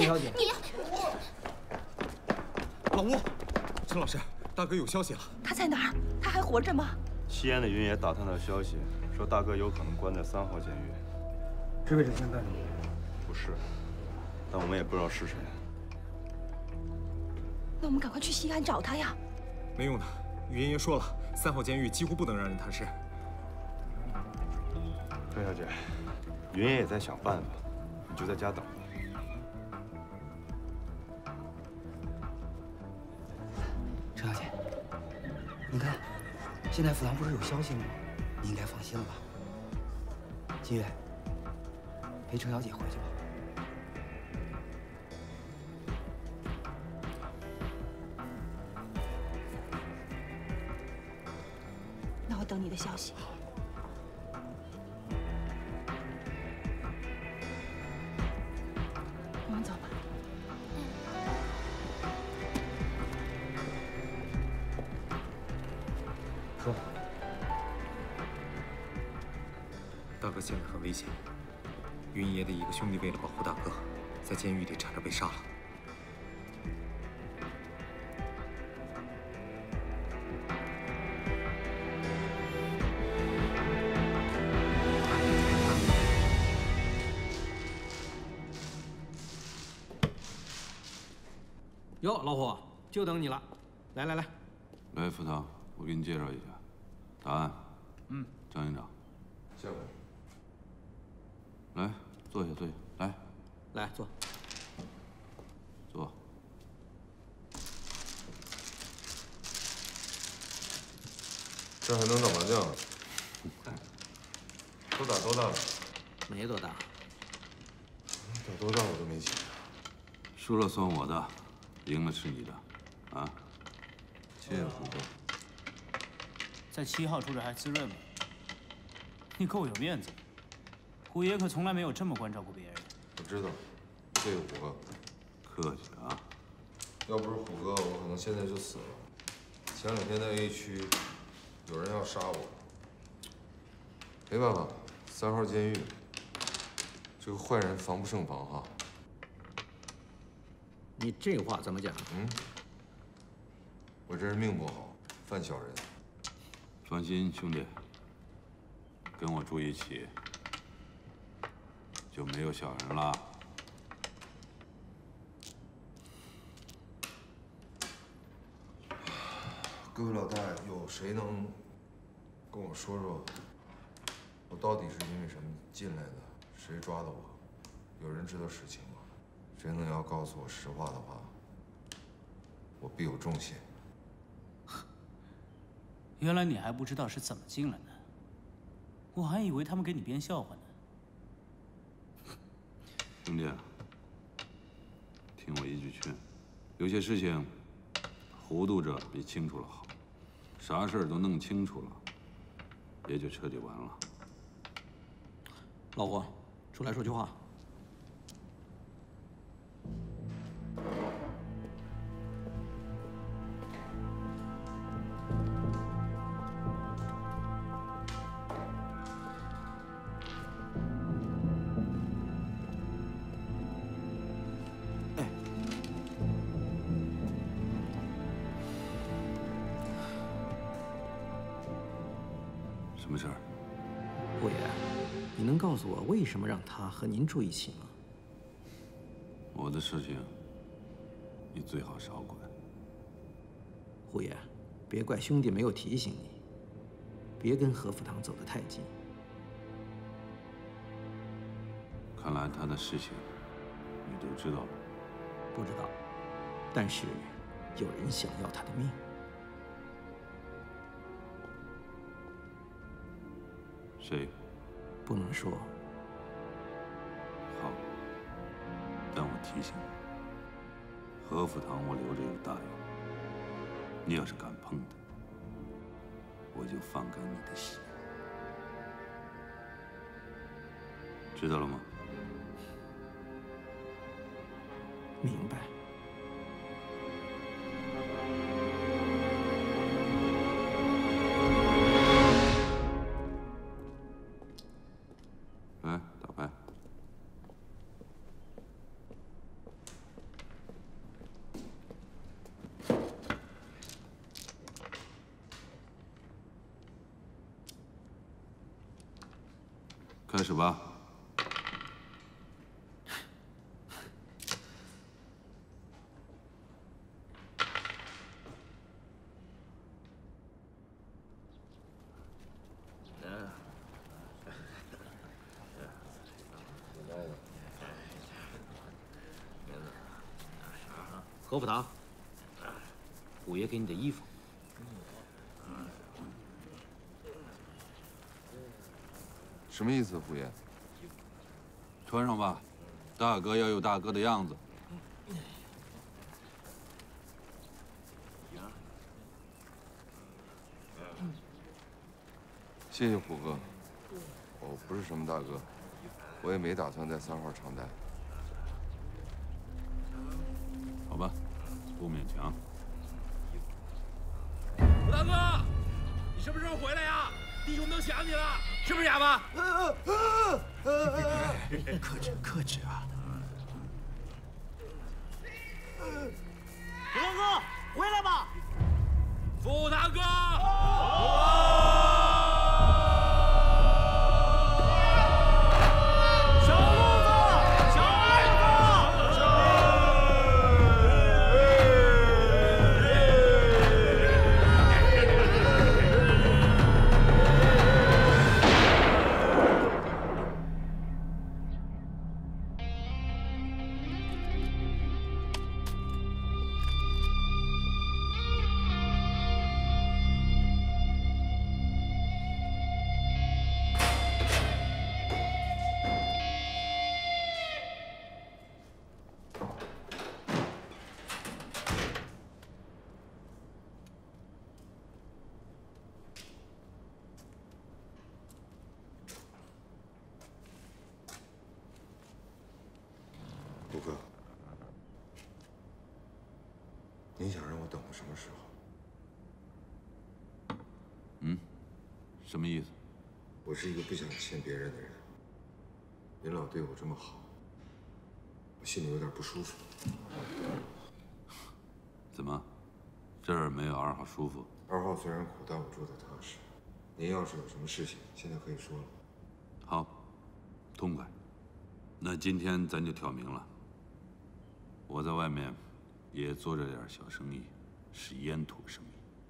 陈小姐， 老吴，陈老师，大哥有消息了。 他在哪儿？他还活着吗？ 西安的云野打探到消息，说大哥有可能关在3号监狱。 是魏志清干的？ 不是，但我们也不知道是谁。 那我们赶快去西安找他呀！ 没用的，云爷说了，3号监狱几乎不能让人探视。 陈小姐，云爷也在想办法，你就在家等吧。 陈小姐，你看，现在府堂不是有消息吗？你应该放心了吧？金月，陪程小姐回去吧。 那我等你的消息。我们走吧。 说， 大哥现在很危险。云爷的一个兄弟为了保护大哥，在监狱里差点被杀了。 哟，老虎，就等你了。来来来， 来，副堂，我给你介绍一下，答案。张营长。 下回。 来，坐下，坐下，来， 来坐。 坐。 这还能打麻将？都打多大了？ 没多大。 打多大我都没钱。 输了算我的，赢了是你的，啊？ 谢谢虎哥。 在7号住着还滋润吗？你够有面子的，虎爷可从来没有这么关照过别人。 我知道，谢谢虎哥。 客气啊。 要不是虎哥，我可能现在就死了。前2天在 A 区，有人要杀我。没办法，3号监狱，这个坏人防不胜防哈。 你这话怎么讲？ 我这人命不好，犯小人。 放心，兄弟，跟我住一起就没有小人了。 各位老大，有谁能跟我说说，我到底是因为什么进来的？谁抓的我？有人知道实情吗？谁能要告诉我实话的话，我必有重谢。 原来你还不知道是怎么进来的，我还以为他们给你编笑话呢。 兄弟，听我一句劝，有些事情糊涂着比清楚了好。啥事儿都弄清楚了，也就彻底完了。 老胡，出来说句话。 什么事儿？ 虎爷，你能告诉我为什么让他和您住一起吗？ 我的事情，你最好少管。 虎爷，别怪兄弟没有提醒你，别跟何福堂走得太近。 看来他的事情，你都知道了。 不知道，但是有人想要他的命。 谁？ 不能说。 好，但我提醒你，何福堂我留着有大用。你要是敢碰他，我就放开你的血。知道了吗？ 明白。 来，打牌。 开始吧。 何福堂，虎爷给你的衣服。 什么意思，虎爷？ 穿上吧，大哥要有大哥的样子。 谢谢虎哥，我不是什么大哥，我也没打算在3号常待。 好吧，不勉强。 虎大哥，你什么时候回来呀？弟兄们都想你了，是不是哑巴？ 克制，克制啊！ 虎大哥，回来吧！ 虎大哥。 虎哥，您想让我等到什么时候？ 什么意思？ 我是一个不想欠别人的人，您老对我这么好，我心里有点不舒服。 怎么，这儿没有2号舒服？ 2号虽然苦，但我住的踏实。您要是有什么事情，现在可以说了。 好，痛快。那今天咱就挑明了。我在外面也做着点小生意，是烟土生意。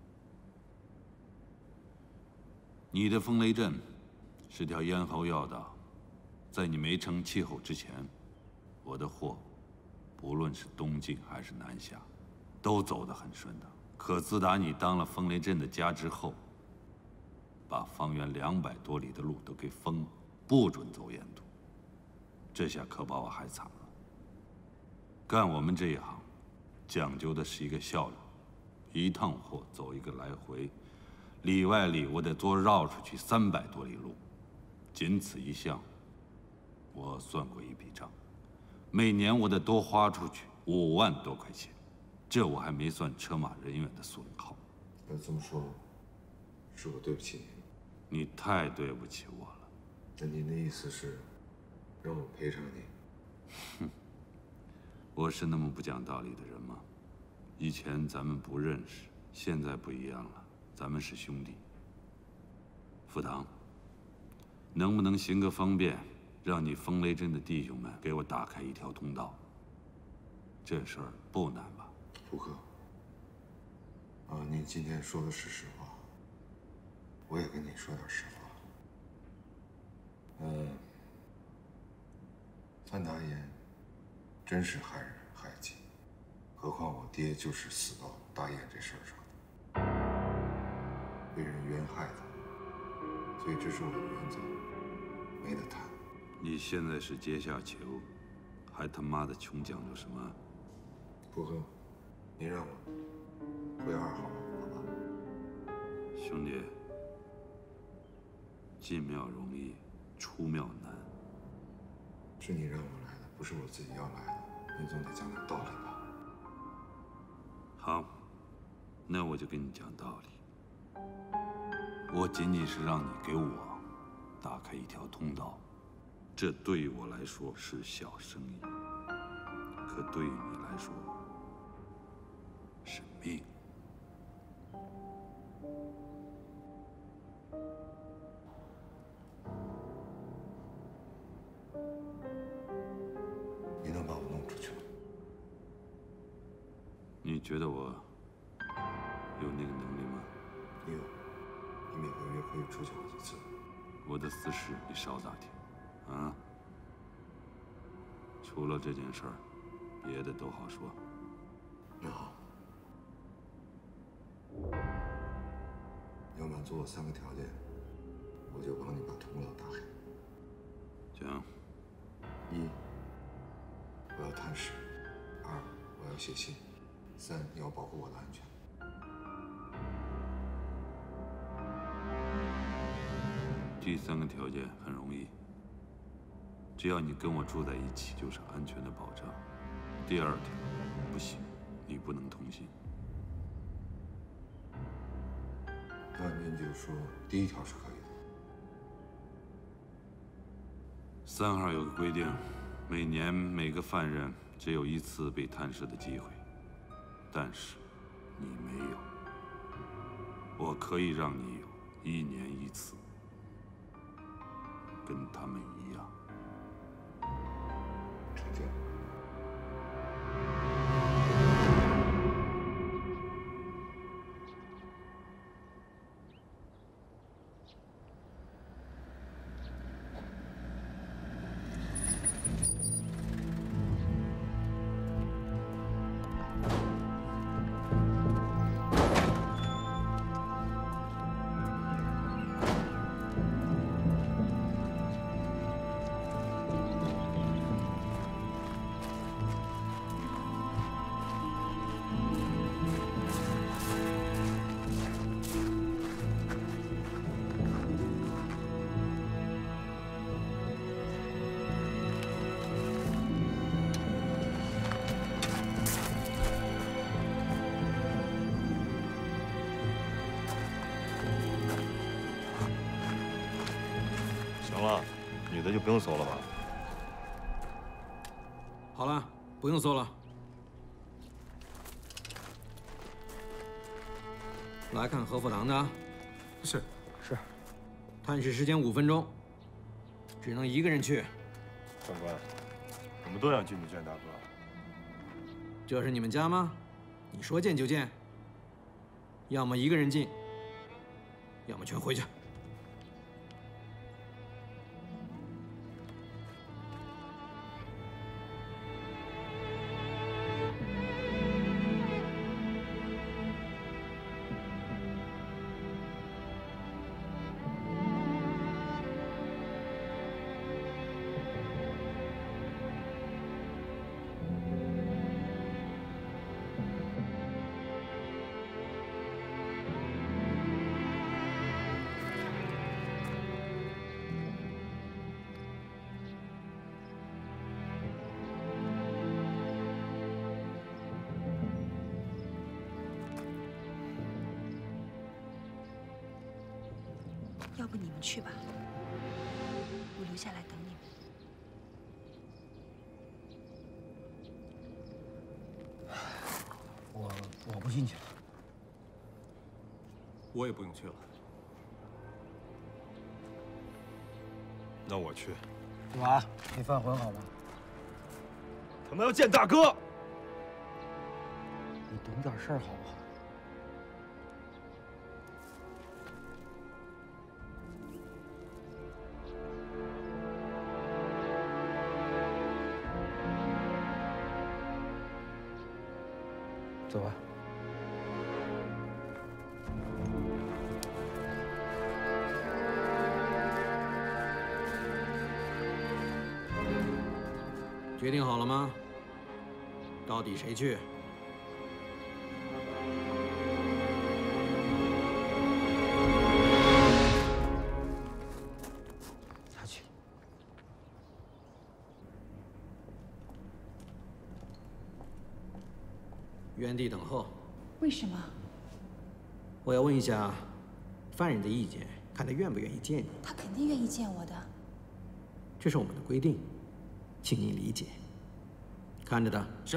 你的风雷阵是条咽喉要道，在你没成气候之前，我的货，不论是东进还是南下，都走得很顺当。可自打你当了风雷阵的家之后，把方圆200多里的路都给封了，不准走烟土。这下可把我害惨了。干我们这一行，讲究的是一个效率，一趟货走一个来回，里外里我得多绕出去300多里路，仅此一项，我算过一笔账，每年我得多花出去5万多块钱，这我还没算车马人员的损耗。 要这么说，是我对不起您。 你太对不起我了。 那您的意思是，让我赔偿您？ 哼，我是那么不讲道理的人吗？以前咱们不认识，现在不一样了，咱们是兄弟。副堂，能不能行个方便，让你风雷阵的弟兄们给我打开一条通道？这事儿不难吧？ 胡哥，您今天说的是实话，我也跟你说点实话。范大爷真是害人害己，何况我爹就是死到大雁这事儿上的，被人冤害的，所以这是我的原则，没得谈。 你现在是阶下囚，还他妈的穷讲究什么？ 胡哥，您让我回2号吧，好吧？ 兄弟，进庙容易，出庙难。 是你让我来的，不是我自己要来的，您总得讲点道理吧？ 好，那我就跟你讲道理。我仅仅是让你给我打开一条通道，这对于我来说是小生意，可对于你来说是命。 觉得我有那个能力吗？ 你有，你每个月可以出去好几次。 我的私事你少打听，啊？除了这件事儿，别的都好说。 那好，要满足我3个条件，我就帮你把童老打黑。 行。 1，我要探视；2，我要写信；3，你要保护我的安全。 第3个条件很容易，只要你跟我住在一起，就是安全的保障。第2条不行，你不能同行。 那您就说第1条是可以的。 3号有个规定，每年每个犯人只有1次被探视的机会，但是你没有。我可以让你有1年1次，跟他们一样。 成交。 行了，女的就不用搜了吧？ 好了，不用搜了。来看何辅堂的。 是。 探视时间5分钟，只能1个人去。 长官，我们都想进去见大哥。 这是你们家吗？你说见就见。要么1个人进，要么全回去。 要不你们去吧，我留下来等你们。 我不进去了。 我也不用去了。 那我去。 子娃，你犯浑好吗？ 他们要见大哥。 你懂点事儿好不好？走吧。 决定好了吗？到底谁去？ 他去。 原地等候。 为什么？ 我要问一下犯人的意见，看他愿不愿意见你。 他肯定愿意见我的。 这是我们的规定，请您理解。看着他。 是。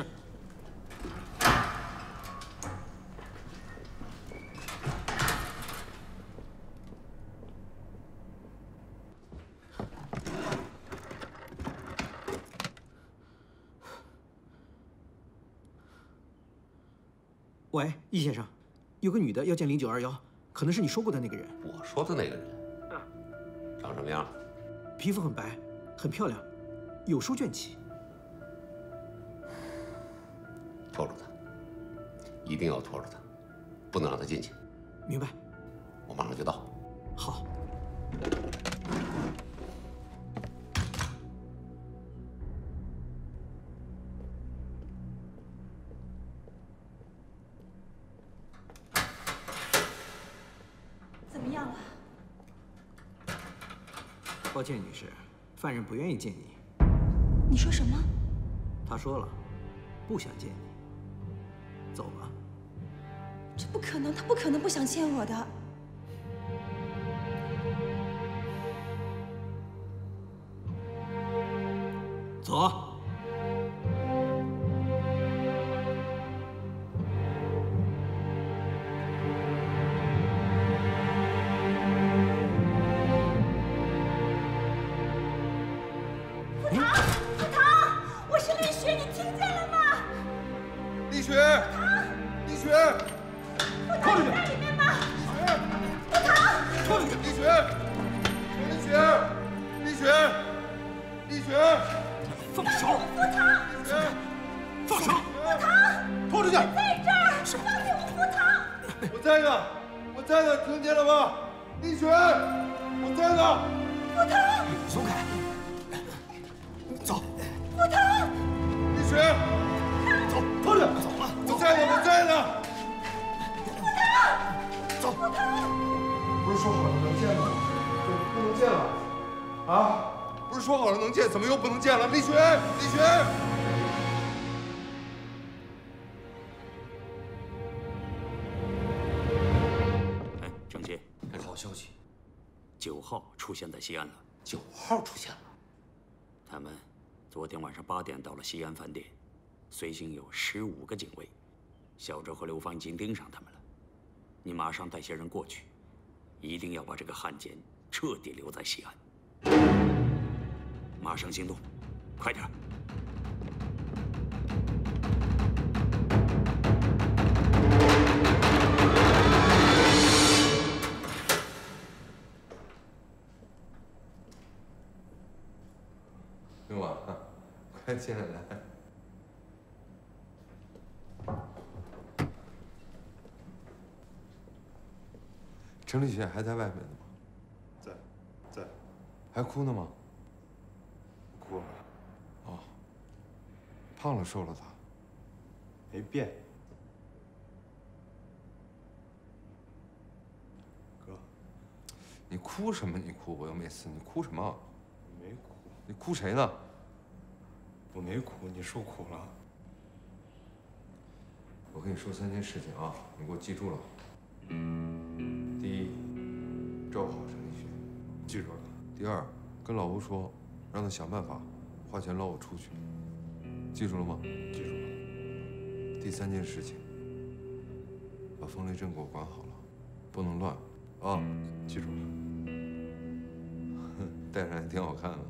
喂，易先生，有个女的要见0921，可能是你说过的那个人。 我说的那个人，长什么样？ 皮肤很白，很漂亮，有书卷气。 拖住他，一定要拖住他，不能让他进去。 明白。 我马上就到。 好。 怎么样了？ 抱歉，女士，犯人不愿意见你。 你说什么？ 他说了，不想见你。走吧。 这不可能，他不可能不想见我的。 走。 怎么又不能见了？李雪，李雪！ 哎，郑杰，好消息，9号出现在西安了。 9号出现了。 他们昨天晚上8点到了西安饭店，随行有15个警卫，小周和刘芳已经盯上他们了。你马上带些人过去，一定要把这个汉奸彻底留在西安。马上行动，快点！ 明晚，快进来来。陈丽雪还在外面呢吗？ 在。 还哭呢吗？ 哭了。 哦。胖了瘦了他？ 没变。哥， 你哭什么？你哭！我又没死，你哭什么？ 没哭。 你哭谁呢？ 我没哭，你受苦了。 我跟你说3件事情啊，你给我记住了。第一，照顾好陈丽雪， 记住了。 第二，跟老吴说，让他想办法花钱捞我出去，记住了吗？ 记住了。 第3件事情，把风雷镇给我管好了，不能乱啊！ 记住了。 戴上也挺好看的。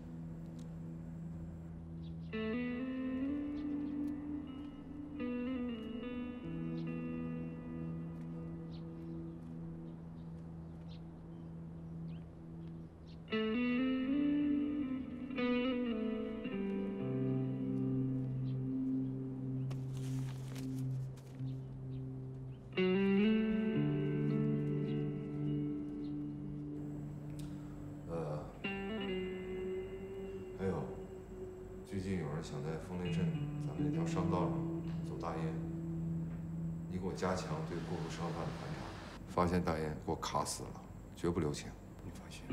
还有，最近有人想在风雷镇咱们那条商道上走大雁，你给我加强对过路商贩的盘查，发现大雁给我卡死了，绝不留情。 你放心。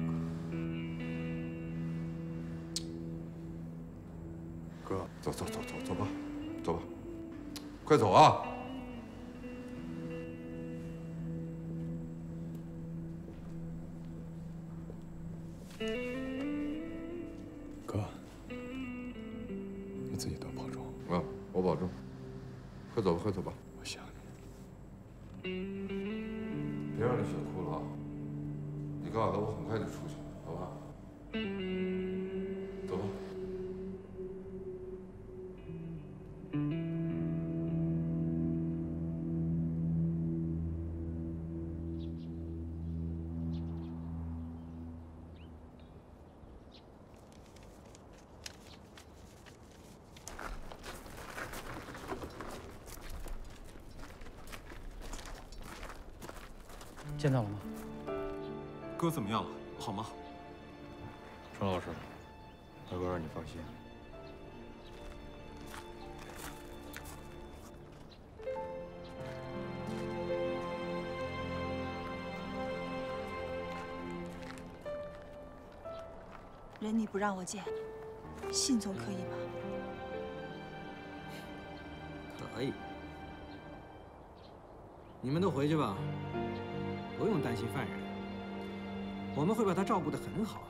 哥， 走吧，走吧，快走啊！ 哥，你自己多保重。 啊，我保证。快走吧，快走吧。 我想你。别让李雪哭了啊！你告诉她，我很快就出去，好吧？走吧。 见到了吗？ 哥怎么样了？好吗？ 程老师，大哥让你放心。 人你不让我见，信总可以吧？ 可以。你们都回去吧，不用担心犯人，我们会把他照顾得很好。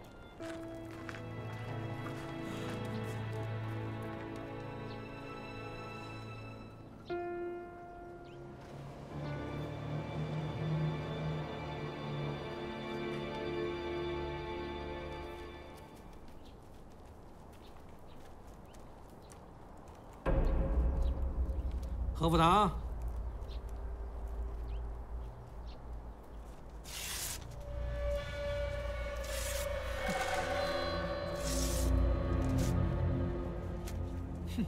何福堂，哼，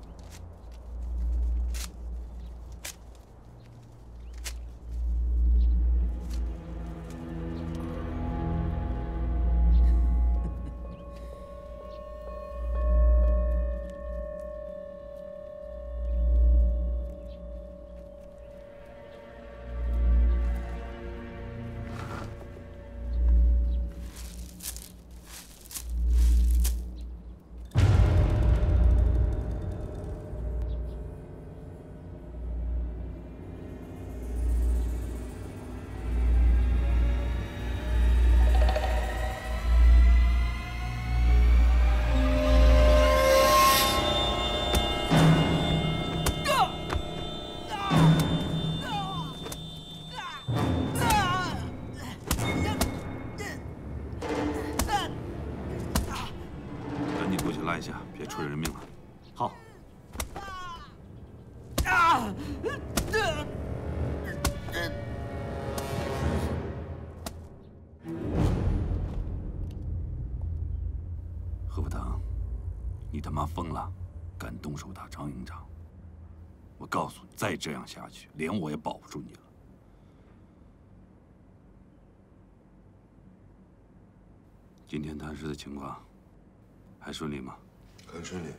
赶紧过去拉一下，别出人命了。 好。 何福堂，你他妈疯了，敢动手打张营长！我告诉你，再这样下去，连我也保不住你了。今天探视的情况还顺利吗？ 很顺利。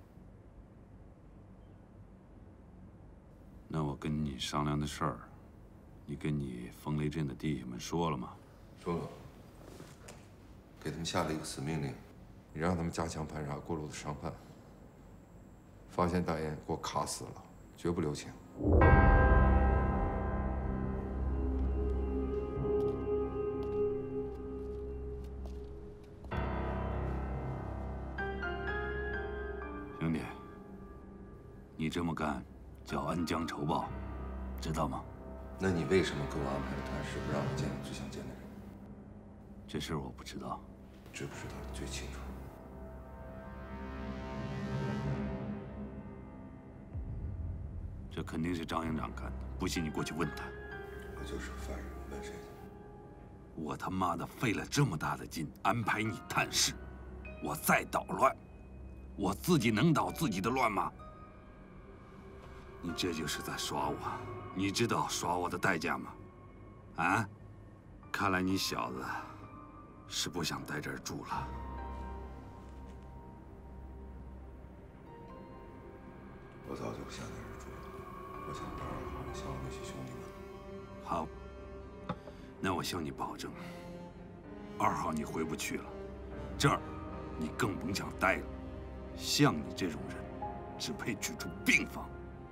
那我跟你商量的事儿，你跟你风雷镇的弟兄们说了吗？ 说了，给他们下了一个死命令，你让他们加强盘查过路的商贩，发现大雁给我卡死了，绝不留情。 兄弟，你这么干叫恩将仇报，知道吗？ 那你为什么给我安排了探视，不让我见我最想见的人？ 这事儿我不知道。 知不知道你最清楚。 这肯定是张营长干的，不信你过去问他。 我就是犯人，问谁去？ 我他妈的费了这么大的劲安排你探视，我再捣乱，我自己能捣自己的乱吗？你这就是在耍我，你知道耍我的代价吗？啊？看来你小子是不想在这儿住了。 我早就不想在这儿住了，我想打扰好想我那些兄弟们。 好，那我向你保证，2号你回不去了，这儿你更甭想待了。像你这种人，只配居住病房。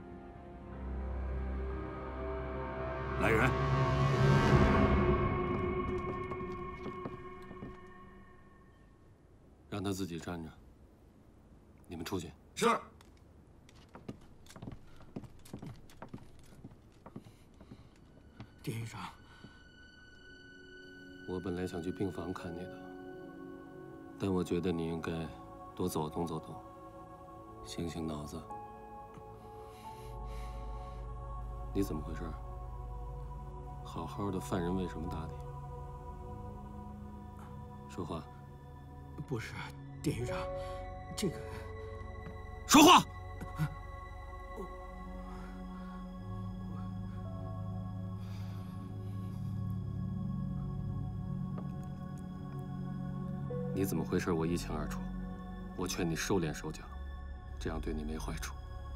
来人！ 让他自己站着。你们出去。 是。 典狱长， 我本来想去病房看你的，但我觉得你应该多走动走动，醒醒脑子。你怎么回事？好好的犯人为什么打你？说话。 不是，典狱长，这个。 说话！ 你怎么回事，我一清二楚。我劝你收敛手脚，这样对你没坏处。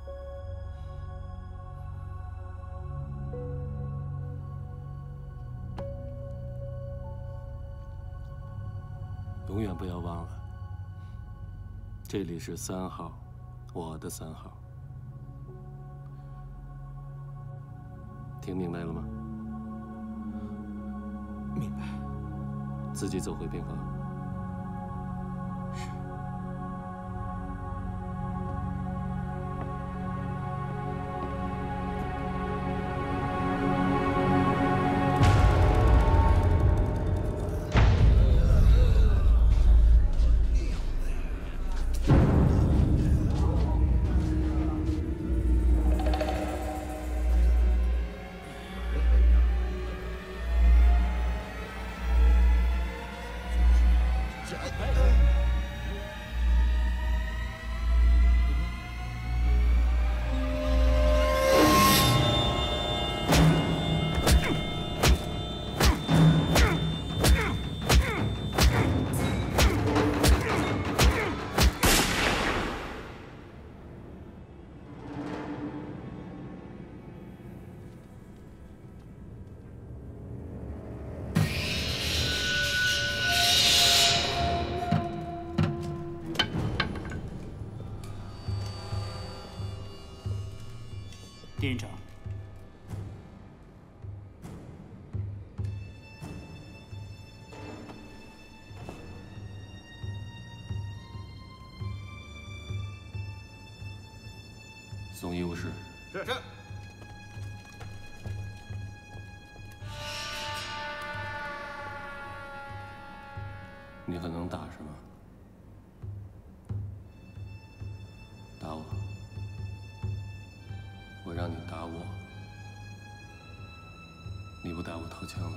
永远不要忘了，这里是3号，我的3号。听明白了吗？ 明白。 自己走回病房。 店员长， 送医务室。 是。 你很能打是吗？打我。 我让你打我，你不打我掏枪了。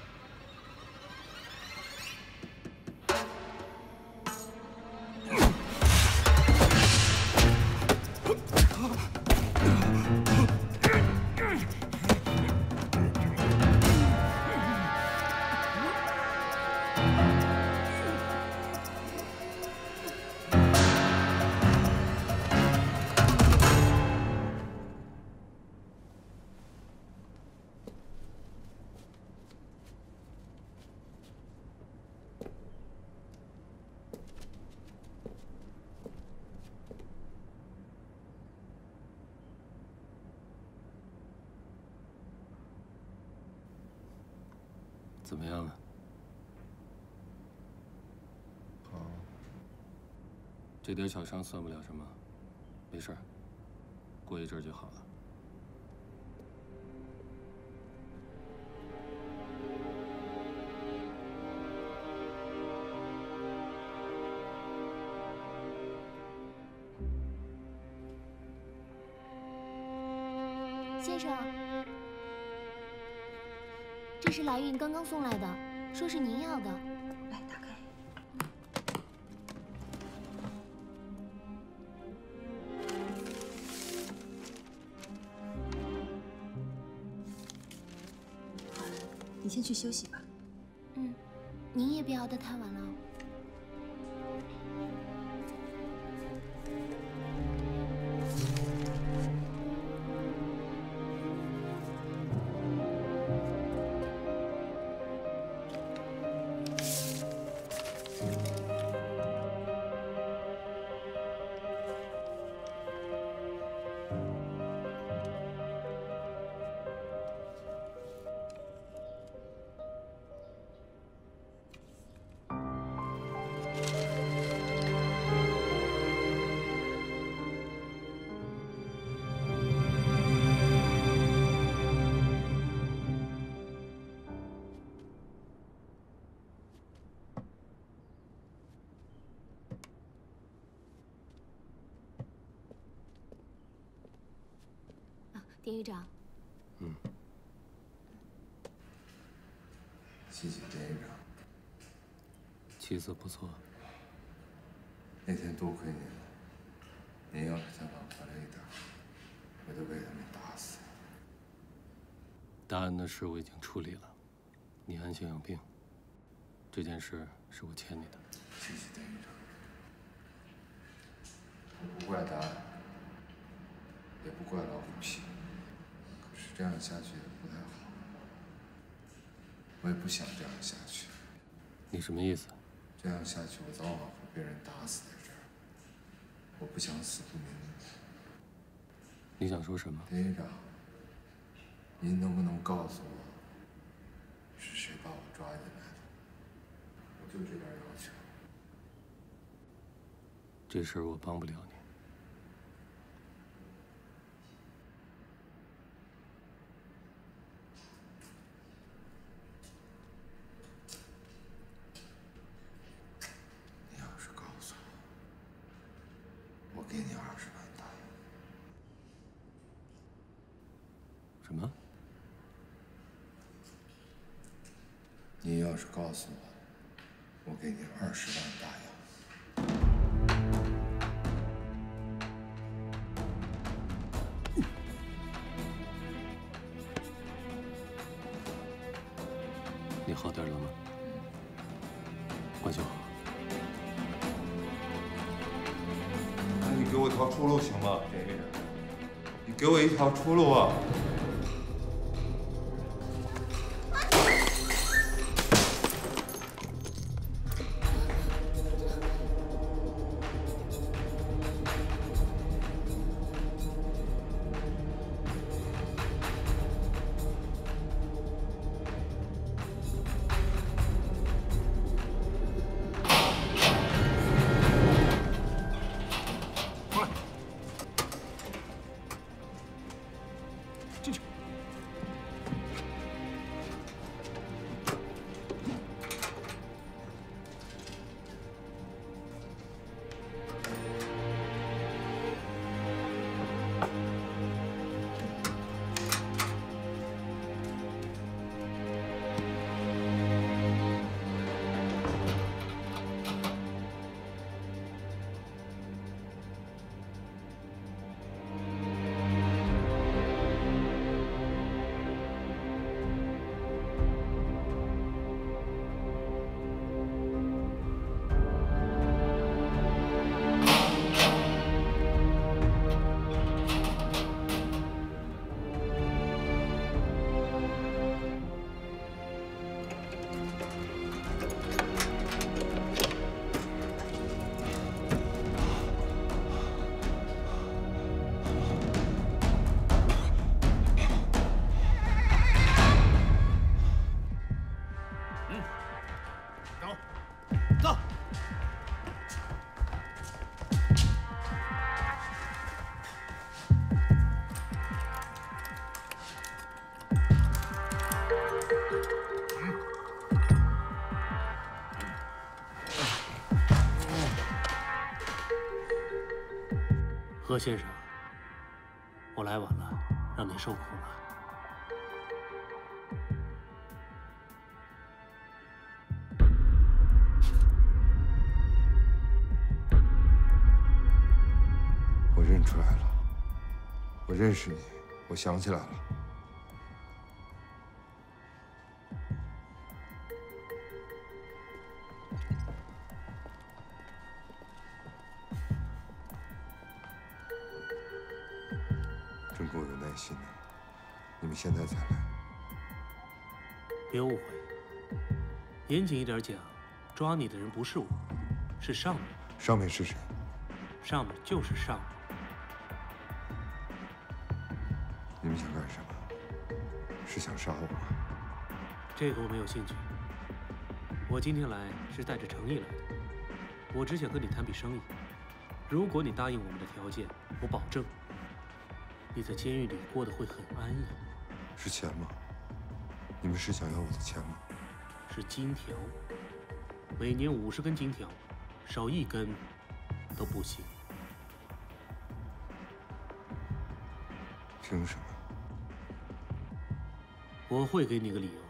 怎么样了？ 好。 这点小伤算不了什么，没事儿，过一阵儿就好了。 先生。 这是来运刚刚送来的，说是您要的。 来，打开。好了，你先去休息吧。 嗯，您也别熬得太晚了。 典狱长， 谢谢典狱长。 气色不错。 那天多亏您了，您要是再晚回来一点，我就被他们打死。 大安的事我已经处理了，你安心养病。这件事是我欠你的。 谢谢典狱长。我不怪答案，也不怪老虎皮，可是这样下去也不太好。我也不想这样下去。 你什么意思？ 这样下去，我早晚会被人打死在这儿。我不想死不瞑目。 你想说什么？ 典狱长，您能不能告诉我，是谁把我抓进来的？我就这点要求。 这事儿我帮不了你。 你要是告诉我，我给你20万大洋。 什么？ 你要是告诉我，我给你20万大洋。 你好点了吗？关系好。 那你给我条出路行吗，典狱长？你给我一条出路啊！ 何先生，我来晚了，让您受苦了。 我认出来了，我认识你，我想起来了。真够有耐心的，你们现在才来。 别误会，严谨一点讲，抓你的人不是我，是上面。 上面是谁？ 上面就是上面。 你们想干什么？是想杀我？ 这个我没有兴趣。我今天来是带着诚意来的，我只想跟你谈笔生意。如果你答应我们的条件，我保证你在监狱里过得会很安逸。 是钱吗？你们是想要我的钱吗？ 是金条，每年50根金条，少1根都不行。 凭什么？ 我会给你个理由。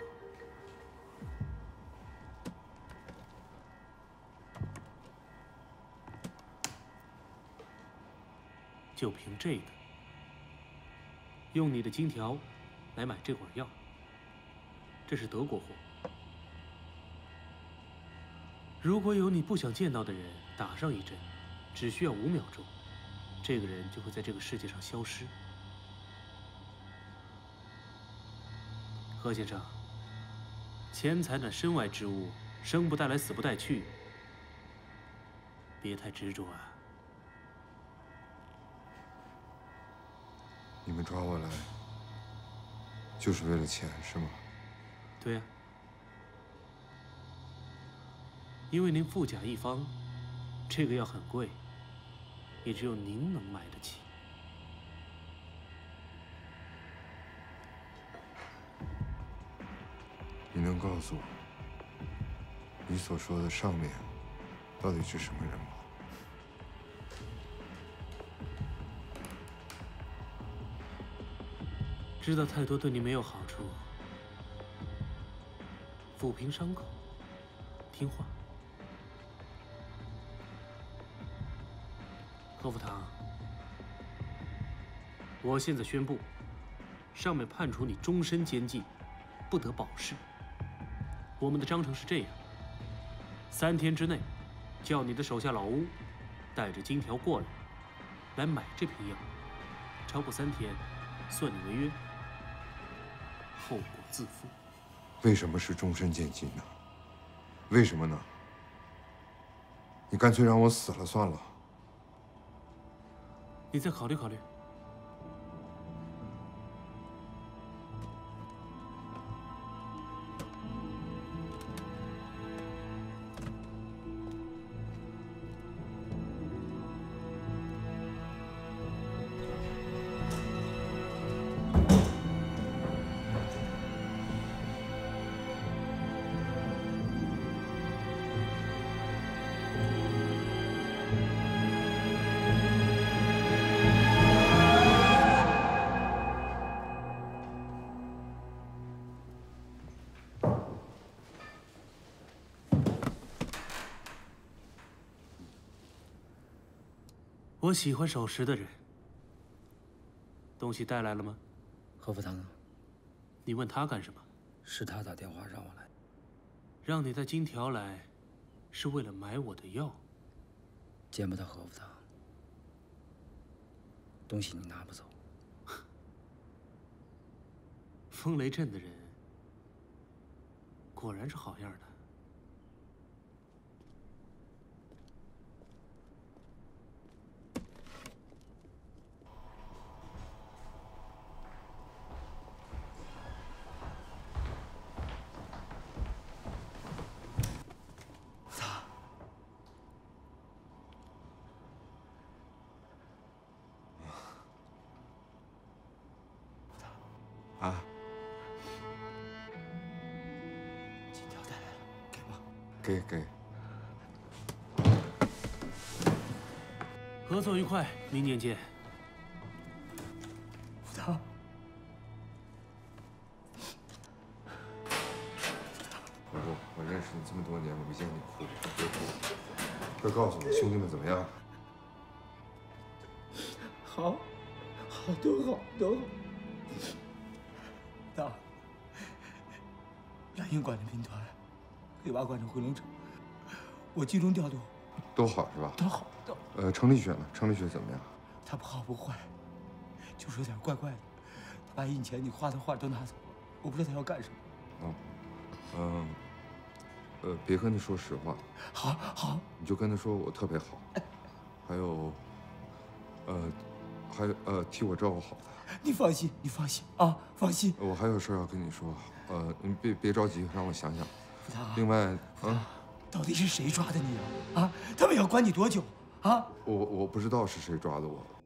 就凭这个，用你的金条来买这管药，这是德国货。 如果有你不想见到的人打上一针，只需要5秒钟，这个人就会在这个世界上消失。何先生，钱财乃身外之物，生不带来，死不带去，别太执着啊。 你们抓我来，就是为了钱，是吗？ 对呀。 因为您富甲一方，这个药很贵，也只有您能买得起。 你能告诉我，你所说的上面到底是什么人吗？ 知道太多对你没有好处，抚平伤口，听话。 何福堂，我现在宣布，上面判处你终身监禁，不得保释。我们的章程是这样：3天之内，叫你的手下老乌带着金条过来买这瓶药，超过3天，算你违约，后果自负。 为什么是终身监禁呢？为什么呢？你干脆让我死了算了。 你再考虑考虑。我喜欢守时的人。东西带来了吗？ 何福堂呢？ 你问他干什么？ 是他打电话让我来。 让你带金条来，是为了买我的药。 见不到何福堂，东西你拿不走。 风雷镇的人果然是好样的。 啊！ 金条带来了，给吧。 给。 合作愉快，明年见。 福堂， 我认识你这么多年，我没见你哭，别哭。快告诉我，兄弟们怎么样？ 好，都好。大，蓝营管着兵团，黑娃管着回龙城，我集中调度。 都好是吧？ 都好。 程立雪呢？程立雪怎么样？ 他不好不坏，就是有点怪怪的。他把以前你画的画都拿走了，我不知道他要干什么。 别跟他说实话。 好。 你就跟他说我特别好，还有替我照顾好他。你放心啊，放心。我还有事要跟你说，你别着急，让我想想。 福堂。 另外到底是谁抓的你啊？他们要关你多久啊？ 我不知道是谁抓的我。